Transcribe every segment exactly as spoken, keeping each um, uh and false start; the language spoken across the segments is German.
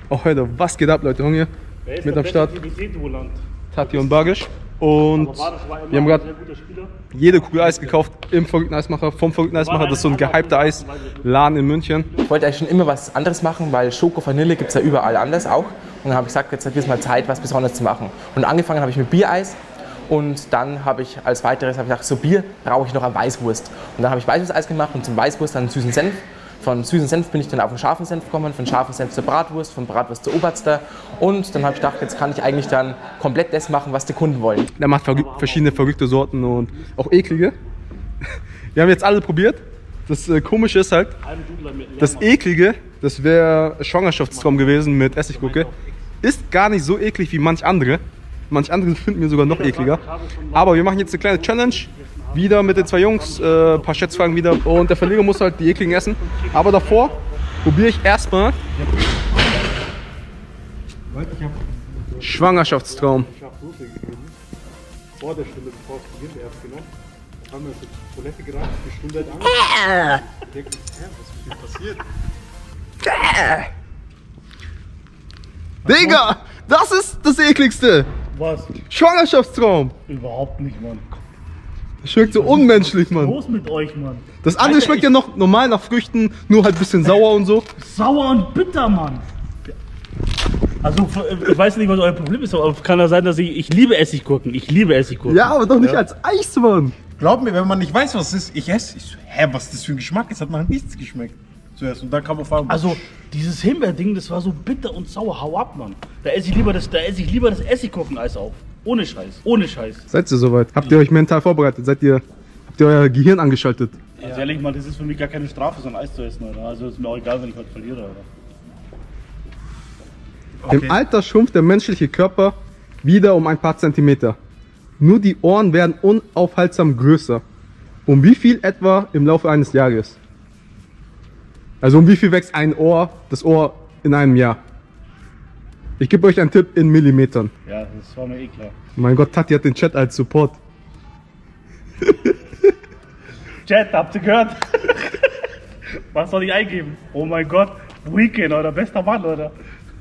auch heute, was geht ab, Leute? Hunger mit am Start. Tati und Bagisch. Und wir haben gerade jede Kugel Eis gekauft im verrückten Eismacher, vom verrückten Eismacher. Das ist so ein gehypter Eisladen in München. Ich wollte eigentlich schon immer was anderes machen, weil Schoko, Vanille gibt es ja überall anders auch. Und dann habe ich gesagt, jetzt wird es mal Zeit, was Besonderes zu machen. Und angefangen habe ich mit Biereis. Und dann habe ich als weiteres habe ich gesagt, so Bier brauche ich noch an Weißwurst. Und dann habe ich Weißwursteis gemacht und zum Weißwurst dann einen süßen Senf. Von süßen Senf bin ich dann auf den scharfen Senf gekommen, von scharfen Senf zur Bratwurst, von Bratwurst zur Oberster. Und dann habe ich gedacht, jetzt kann ich eigentlich dann komplett das machen, was die Kunden wollen. Der macht verschiedene verrückte Sorten und auch eklige. Wir haben jetzt alle probiert. Das äh, Komische ist halt, das Eklige, das wäre Schwangerschaftstraum gewesen mit Essiggurke, ist gar nicht so eklig wie manch andere. Manch andere finden wir sogar noch ekliger. Aber wir machen jetzt eine kleine Challenge. Wieder mit den zwei Jungs, äh, ein paar Schätzfragen wieder. Und der Verlierer muss halt die ekligen essen. Aber davor probiere ich erstmal Schwangerschaftstraum. Ich habe Soße gegeben. Vor der Stunde, bevor es beginnt, erst genommen. Dann haben wir uns zur Toilette gerannt, die Stunde halt angefangen. Ich denke, hä, was ist hier passiert? Digga, das ist das ekligste. Was? Schwangerschaftstraum. Überhaupt nicht, Mann. Das schmeckt so unmenschlich, Mann. Was ist los mit euch, Mann? Das andere Alter, schmeckt ja noch normal nach Früchten, nur halt ein bisschen sauer und so. Sauer und bitter, Mann. Also, ich weiß nicht, was euer Problem ist, aber kann ja sein, dass ich, ich liebe Essiggurken. Ich liebe Essiggurken. Ja, aber doch nicht Ja. als Eis, Mann. Glaub mir, wenn man nicht weiß, was es ist, ich esse. Ich so, hä, was das für ein Geschmack ist, hat man nichts geschmeckt. Zuerst. Und dann kam auf einmal. Also, dieses Himbeerding, das war so bitter und sauer. Hau ab, Mann. Da esse ich lieber das, da esse ich lieber das Essiggurkeneis auf. Ohne Scheiß. Ohne Scheiß. Seid ihr soweit? Habt ihr euch mental vorbereitet? Seid ihr, habt ihr euer Gehirn angeschaltet? Also ehrlich mal, das ist für mich gar keine Strafe, so ein Eis zu essen, oder? Also ist mir auch egal, wenn ich heute verliere, oder? Okay. Im Alter schrumpft der menschliche Körper wieder um ein paar Zentimeter. Nur die Ohren werden unaufhaltsam größer. Um wie viel etwa im Laufe eines Jahres? Also um wie viel wächst ein Ohr, das Ohr in einem Jahr? Ich gebe euch einen Tipp in Millimetern. Ja, das war mir eh klar. Mein Gott, Tati hat den Chat als Support. Chat, habt ihr gehört? Was soll ich eingeben? Oh mein Gott, Weekend, oder? Bester Mann, oder?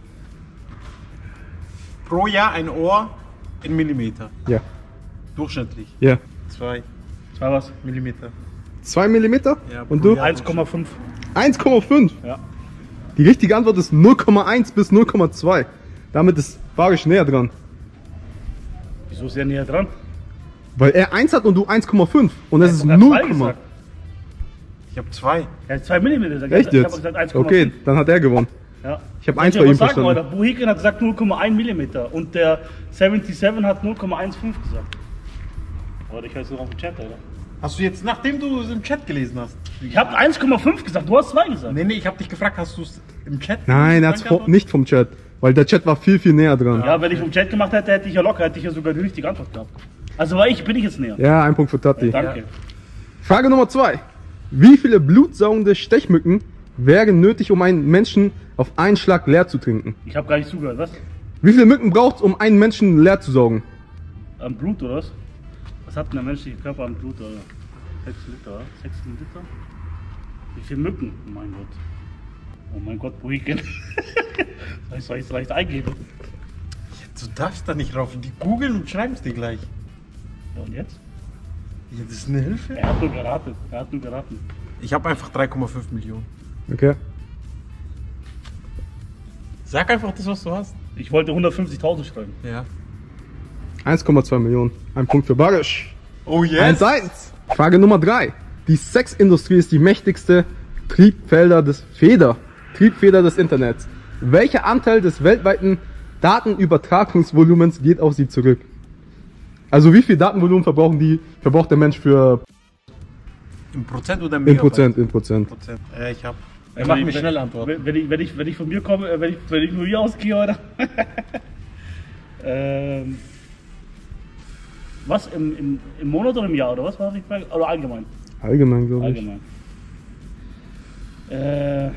Pro Jahr ein Ohr in Millimeter. Ja, Durchschnittlich. ja. Zwei Zwei was? Millimeter. Zwei Millimeter? Ja, Und pro du? Jahr. eins Komma fünf. eins Komma fünf. Ja. Die richtige Antwort ist null Komma eins bis null Komma zwei. Damit ist Barisch näher dran. Wieso ist er näher dran? Weil er eins hat und du eins Komma fünf. Und das ist Er hat null. zwei gesagt. Ich habe zwei. Er hat zwei Millimeter gesagt. Echt Ich habe jetzt? gesagt eins Komma fünf. Okay, dann hat er gewonnen. Ja. Ich habe Soll eins ich bei aber ihm sagen, verstanden. Alter, Buhiken hat gesagt null Komma eins Millimeter und der siebenundsiebzig hat null Komma fünfzehn gesagt. Aber ich weiß noch auf dem Chat, Alter. Hast du jetzt, nachdem du es im Chat gelesen hast? Ich habe eins Komma fünf gesagt, du hast zwei gesagt. Nee, nee, ich habe dich gefragt, hast du es im Chat Nein, er hat gelesen? es nicht vom Chat. Weil der Chat war viel, viel näher dran. Ja, wenn ich vom Chat gemacht hätte, hätte ich ja locker, hätte ich ja sogar die richtige Antwort gehabt. Also war ich, bin ich jetzt näher. Ja, ein Punkt für Tati. Danke. Frage Nummer zwei. Wie viele blutsaugende Stechmücken wären nötig, um einen Menschen auf einen Schlag leer zu trinken? Ich habe gar nicht zugehört, was? Wie viele Mücken braucht es, um einen Menschen leer zu saugen? Am Blut oder was? Was hat denn der menschliche Körper am Blut, oder? sechs Liter, oder? sechzehn Liter? Wie viele Mücken? Oh mein Gott. Oh mein Gott, Weekend. soll ich soll ich es leicht eingeben? Du darfst da nicht rauf. Die googeln und schreiben es dir gleich. Ja, und jetzt? Ja, das ist eine Hilfe. Er hat nur geraten. Er hat nur geraten. Ich habe einfach drei Komma fünf Millionen. Okay. Sag einfach das, was du hast. Ich wollte hundertfünfzigtausend schreiben. Ja. eins Komma zwei Millionen. Ein Punkt für Barisch. Oh eins eins. Frage Nummer drei. Die Sexindustrie ist die mächtigste Triebfelder des Feder, Triebfeder des Internets. Welcher Anteil des weltweiten Datenübertragungsvolumens geht auf sie zurück? Also wie viel Datenvolumen verbrauchen die, verbraucht der Mensch für In Prozent oder in Megabyte? Prozent, in Prozent? Prozent. Äh, ich hab. Wenn Mach ich- mir wenn- schnell Antworten. Wenn, wenn, ich, wenn, ich, wenn ich von mir komme, äh, wenn ich, wenn ich nur hier ausgehe, oder? ähm, was? Im, im, Im Monat oder im Jahr, oder was war die Frage? Oder allgemein? Allgemein, glaube ich. Allgemein. Äh,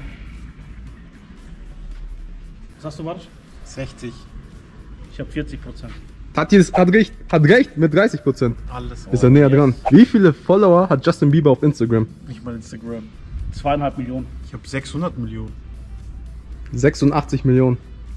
was hast du, Marsch? sechzig. Ich habe vierzig Prozent. Tati ist- hat recht, hat recht mit dreißig Prozent. Alles. Ist er näher dran. Wie viele Follower hat Justin Bieber auf Instagram? Nicht mal Instagram. Zweieinhalb Millionen. Ich habe sechshundert Millionen. sechsundachtzig Millionen.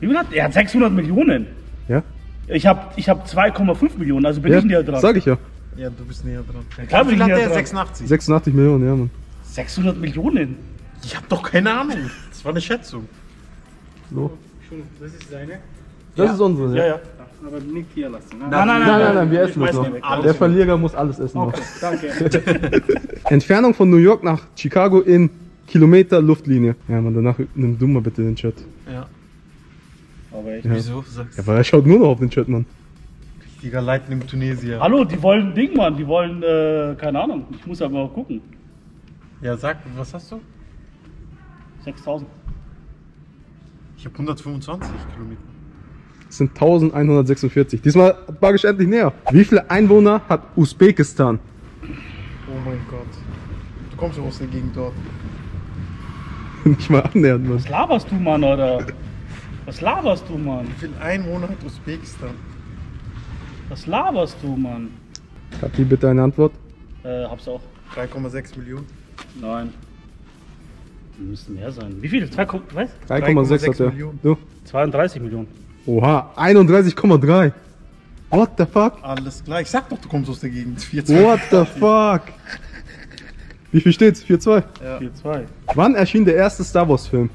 Wie viel hat er? hat sechshundert Millionen. Ja? Ich habe ich hab zwei Komma fünf Millionen, also bin Ja, ich näher dran. sag ich ja. Ja, du bist näher dran. Ja, klar bin Wie ich viel hat näher der? dran. sechsundachtzig. sechsundachtzig Millionen, ja, Mann. sechshundert Millionen. Ich hab doch keine Ahnung. Das war eine Schätzung. So. Das ist seine. Das ist unsere. Ja, ja. Aber nicht hier lassen. Ne? Nein, nein, Nein, nein, nein, wir Ich essen das weiß noch. nicht weg. Der Verlierer muss alles essen noch. Okay, danke. Entfernung von New York nach Chicago in Kilometer Luftlinie. Ja, Mann, danach nimm du mal bitte den Chat. Ja. Aber echt. Ja. Wieso? Sagst Ja, weil er schaut nur noch auf den Chat, Mann. richtiger Lightning Tunesier. Hallo, die wollen Ding, Mann. Die wollen, äh, keine Ahnung. Ich muss aber auch gucken. Ja, sag, was hast du? sechstausend. Ich habe hundertfünfundzwanzig Kilometer. Das sind elfhundertsechsundvierzig. Diesmal war ich endlich näher. Wie viele Einwohner hat Usbekistan? Oh mein Gott. Du kommst doch aus der Gegend dort. Nicht mal annähernd, Mann. Was laberst du, Mann, oder? Was laberst du, Mann? Wie viel Einwohner hat Usbekistan? Was laberst du, Mann? Hat die bitte eine Antwort? Äh, hab's auch. drei Komma sechs Millionen. Nein. Die müssten mehr sein. Wie viel? zwei, was? drei Komma sechs hat er. Millionen. Du? zweiunddreißig Millionen. Oha, einunddreißig Komma drei. What the fuck? Alles klar. Ich sag doch, du kommst aus der Gegend. vier zwei. What the fuck? Wie viel steht's? vier zwei. Ja. vier zwei. Wann erschien der erste Star Wars Film?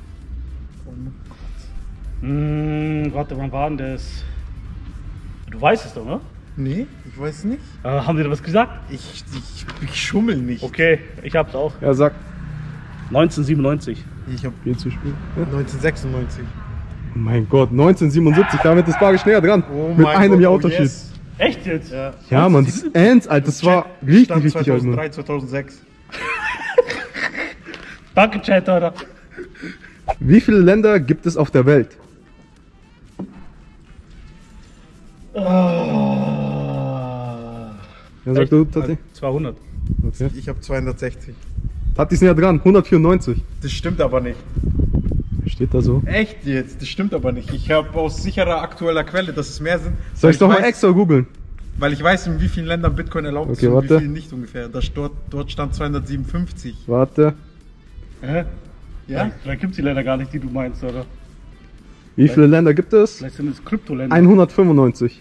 Hm, warte, wann war denn das? Du weißt es doch, ne? Nee, ich weiß nicht. Äh, haben die da was gesagt? Ich, ich, ich schummel nicht. Okay, ich hab's auch. Er sagt, neunzehnhundertsiebenundneunzig. Ich habe viel zu spät. Ja. neunzehnhundertsechsundneunzig. Oh mein Gott, neunzehnhundertsiebenundsiebzig, damit ist Bargisch näher dran. Oh Mit mein einem Gott, Jahr oh Unterschied. yes. Echt jetzt? Ja. Ja, Mann, das ist ernst, Alter. Das war richtig, Stand richtig alt, Mann. zweitausenddrei, zweitausendsechs. Danke, Chat, oder? Wie viele Länder gibt es auf der Welt? Ja, sag du, Tati. zweihundert. Okay. Ich habe zweihundertsechzig. Tati ist näher dran, hundertvierundneunzig. Das stimmt aber nicht. Steht da so. Echt jetzt? Das stimmt aber nicht. Ich habe aus sicherer aktueller Quelle, dass es mehr sind. Soll ich weil doch mal weiß- extra googeln? Weil ich weiß, in wie vielen Ländern Bitcoin erlaubt Okay, ist und warte. wie vielen nicht ungefähr. Das dort, dort stand zweihundertsiebenundfünfzig. Warte. Hä? Ja? Vielleicht gibt's die leider gar nicht, die du meinst, oder? Wie viele Länder gibt es? Vielleicht sind es Kryptoländer. hundertfünfundneunzig.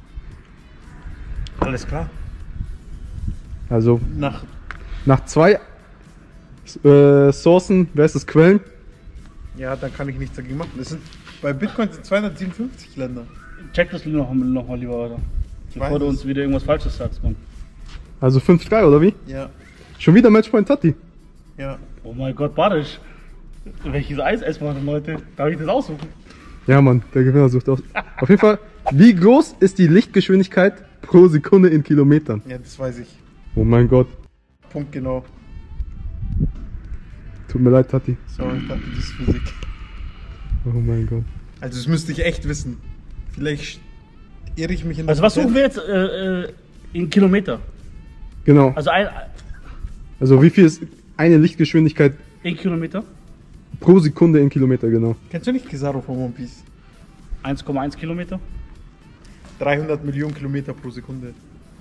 Alles klar. Also Nach nach zwei äh, Sourcen, wer ist das, Quellen? Ja, dann kann ich nichts dagegen machen. Es sind, bei Bitcoin sind zweihundertsiebenundfünfzig Länder. Check das noch, noch mal lieber, oder? Bevor weiß du es. uns wieder irgendwas Falsches sagst, Mann. Also fünf drei oder wie? Ja, Schon wieder Matchpoint Tati. ja. Oh mein Gott, Badisch. Welches Eis essen wir denn, Leute? Darf ich das aussuchen? Ja, Mann, der Gewinner sucht aus. Auf jeden Fall, wie groß ist die Lichtgeschwindigkeit pro Sekunde in Kilometern? Ja, das weiß ich. Oh mein Gott. Punkt genau. Tut mir leid, Tati. Sorry, ich dachte, das ist Physik. Oh mein Gott. Also das müsste ich echt wissen. Vielleicht irre ich mich in Also was suchen wir jetzt äh, äh, in Kilometer? Genau. Also ein, Also wie viel ist eine Lichtgeschwindigkeit in Kilometer? pro Sekunde in Kilometer, genau. Kennst du nicht Kizaru von One Piece? eins Komma eins Kilometer? dreihundert Millionen Kilometer pro Sekunde.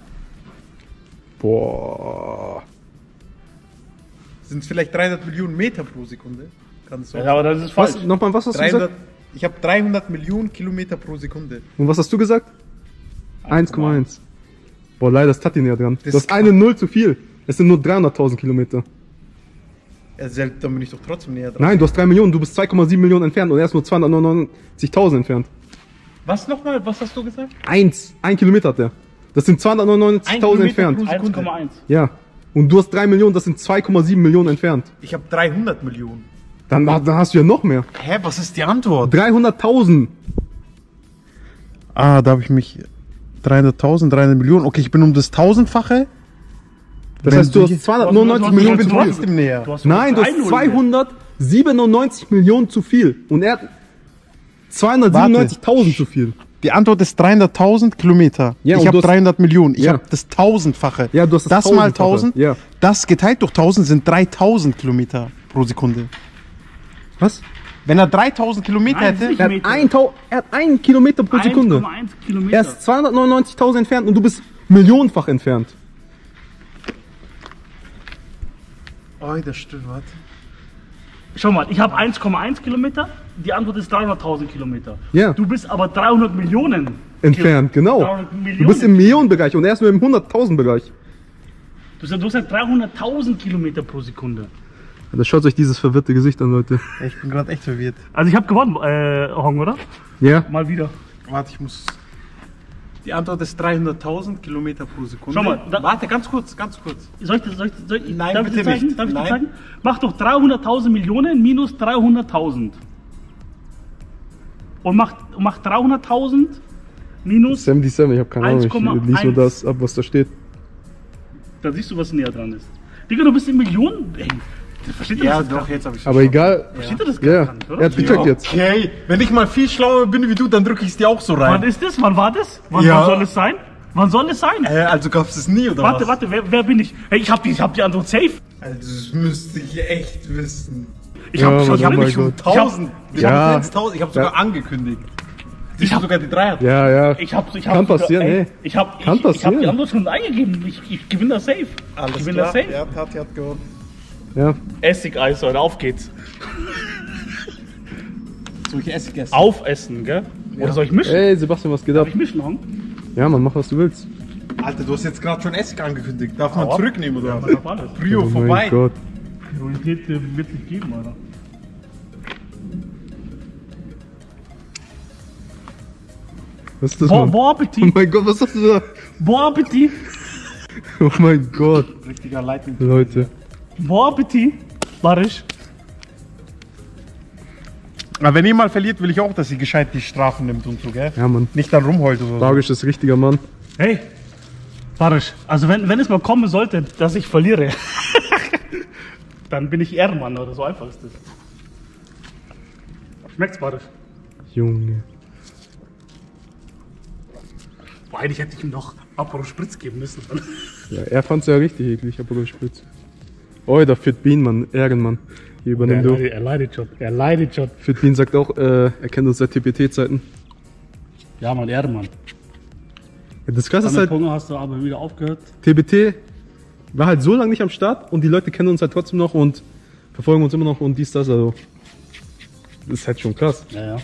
Boah. Sind es vielleicht dreihundert Millionen Meter pro Sekunde? Kann es sein? Ja, aber das ist falsch. Was? Nochmal, was hast du dreihundert, gesagt? ich habe dreihundert Millionen Kilometer pro Sekunde. Und was hast du gesagt? eins Komma eins. Boah, leider ist Tati näher dran. Das Du hast ist eine Null zu viel. Es sind nur dreihunderttausend Kilometer. Ja, selbst dann bin ich doch trotzdem näher dran. Nein, du hast drei Millionen, du bist zwei Komma sieben Millionen entfernt und er ist nur zweihundertneunundneunzigtausend entfernt. Was nochmal? Was hast du gesagt? Eins, ein Kilometer hat er. Das sind zweihundertneunundneunzigtausend Ein Kilometer entfernt. pro- eins Komma eins. Ja. Und du hast drei Millionen, das sind zwei Komma sieben Millionen entfernt. Ich habe dreihundert Millionen. Dann, dann hast du ja noch mehr. Hä, was ist die Antwort? dreihunderttausend. Ah, da habe ich mich... dreihunderttausend, dreihundert Millionen. Okay, ich bin um das Tausendfache. Das Wenn heißt, du du- hast zweihundertneunundneunzig Du hast- Millionen du zu hast- viel. Trotzdem näher. Du hast Nein, du drei hast Nullen. zweihundertsiebenundneunzig Millionen zu viel. Und er hat zweihundertsiebenundneunzigtausend zu viel. Die Antwort ist dreihunderttausend Kilometer. Ja, und ich du habe hast- dreihundert Millionen. Ich Ja. habe das Tausendfache. Ja, du hast das das mal Tausendfache. tausend. Ja. Das geteilt durch tausend sind dreitausend Kilometer pro Sekunde. Was? Wenn er dreitausend Kilometer Nein, hätte, nicht. Er hat, Meter. ein Tau er hat einen Kilometer pro Sekunde. eins Komma eins Kilometer. Er ist zweihundertneunundneunzigtausend entfernt und du bist millionenfach entfernt. oh, das stimmt, warte. Schau mal, ich habe eins Komma eins Kilometer die Antwort ist dreihunderttausend Kilometer. Ja. Du bist aber dreihundert Millionen Entfernt, genau. dreihundert Millionen. Du bist im Millionenbereich und er ist nur im hunderttausend-Bereich. Du hast, du hast halt dreihunderttausend Kilometer pro Sekunde. Da schaut euch dieses verwirrte Gesicht an, Leute. Ich bin gerade echt verwirrt. Also ich habe gewonnen, äh, Hong, oder? Ja. Mal wieder. Warte, ich muss. Die Antwort ist dreihunderttausend Kilometer pro Sekunde. Schau mal, da- Warte, ganz kurz, ganz kurz. Soll ich, soll ich, soll ich, Nein, darf ich bitte dir zeigen? nicht. Darf ich dir Nein. zeigen? Mach doch dreihunderttausend Millionen minus dreihunderttausend. Und mach, mach dreihunderttausend minus, siebenundsiebzig, ich habe keine Ahnung. Ich eins Komma lies nur eins. das ab, was da steht. da siehst du, was näher dran ist. Digga, du bist in Millionen. Ey, versteht ihr Ja, das? doch, jetzt habe ich Aber egal. Versteht ihr das gar Ja, nicht, er oder? hat gecheckt jetzt. Okay, wenn ich mal viel schlauer bin wie du, dann drücke ich es dir auch so Wann rein. ist das? Wann war das? Wann, Ja. wann soll es sein? Wann soll es sein? Äh, also gab es es nie, oder warte, was? warte, wer, wer bin ich? Hey, ich hab die, ich hab die Antwort safe. Also das müsste ich echt wissen. Ich Ja, hab Mann, schon oh Ich habe mein mich schon Gott. tausend. Ich Ja. habe jetzt tausend. Ich habe sogar Ja. angekündigt. Ich Ich habe hab- sogar die drei. Ja, ja. Ich hab, ich hab Kann sogar- passieren, ey, ey. Ich hab, Kann ich, ich hab die passieren. Antwort schon eingegeben. Ich, ich gewinne das safe. Alles ich gewinne klar. das safe. Ja, Tati hat gewonnen. Ja. Essigeis, Leute, auf geht's. So, ich esse essen. Aufessen, gell? Oder soll ich mischen? Ey, Sebastian, was geht Darf ab? ich mischen, Hong? Ja, Mann, mach was du willst. Alter, du hast jetzt gerade schon Essig angekündigt. Darf man Hau ab. zurücknehmen, oder? Ja, man darf alles. Prio Oh vorbei. mein Gott. Priorität äh, wird nicht geben, Alter. Was ist das, Bon, Mann? bon Oh Appetit! mein Gott, was hast du da? Bon Appetit! Oh mein Gott, Richtiger Lightning. Leute. Bon Appetit! Barisch! Aber wenn ihr mal verliert, will ich auch, dass ihr gescheit die Strafen nimmt und so, gell? Ja, Mann. Nicht dann rumheult oder so. Barisch ist richtiger Mann. Hey! Barisch, also wenn, wenn es mal kommen sollte, dass ich verliere, dann bin ich Ehrenmann oder so einfach ist das. Schmeckt's, Barisch? Junge. Boah, eigentlich hätte ich ihm noch Aperol Spritz geben müssen. Ja, er fand's ja richtig eklig, aber Spritz. Oh, da Fit Bean, Mann. Ehrenmann. Hier übernimm Er du. leidet, er leidet schon, er leidet schon. Fit Bean sagt auch, äh, er kennt uns seit T P T-Zeiten. Ja, Mann, Ehrenmann. Ja, das Krasse ist Damit halt, Hunger hast du aber wieder aufgehört. T B T war halt so lange nicht am Start und die Leute kennen uns halt trotzdem noch und verfolgen uns immer noch und dies, das, also. Das ist halt schon krass. Ja, ja.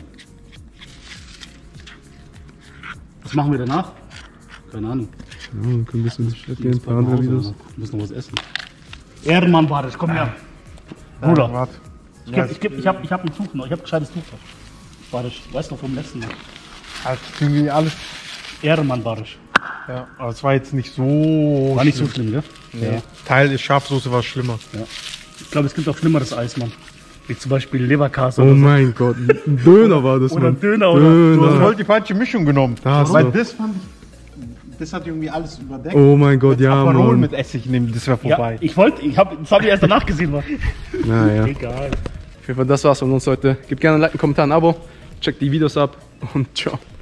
Was machen wir danach? Keine Ahnung. Ja, wir können ein bisschen Chat gehen, ein paar andere Videos. Wir müssen noch was essen. Ehrenmann, Barisch, komm her. Bruder, warte. ich, geb, ich, geb, ich hab, ich hab ein Tuch noch, ich hab ein gescheites Tuch noch. Barisch, weißt du noch vom letzten Mal? Halt, irgendwie alles. Ehrenmann, Barisch. Ja, aber es war jetzt nicht so. War nicht so schlimm, gell? Nee. Teil der Schafsoße war schlimmer. Ich glaube, es gibt auch schlimmeres Eis, Mann. Wie zum Beispiel Leberkäse Oh oder so. mein Gott, ein Döner war das, Oder Mann. ein Döner oder- Du hast Döner. voll die falsche Mischung genommen. Da hast Weil du. das fand ich. Das hat irgendwie alles überdeckt. Oh mein Gott, ja, Aperol Mann. mit Essig nehmen, das wäre Ja, vorbei. ich wollte, ich hab, das habe ich erst danach gesehen, Mann. Naja. Egal. Auf jeden Fall, das war's von uns heute. Gebt gerne ein Like, einen Kommentar, ein Abo. Checkt die Videos ab und ciao.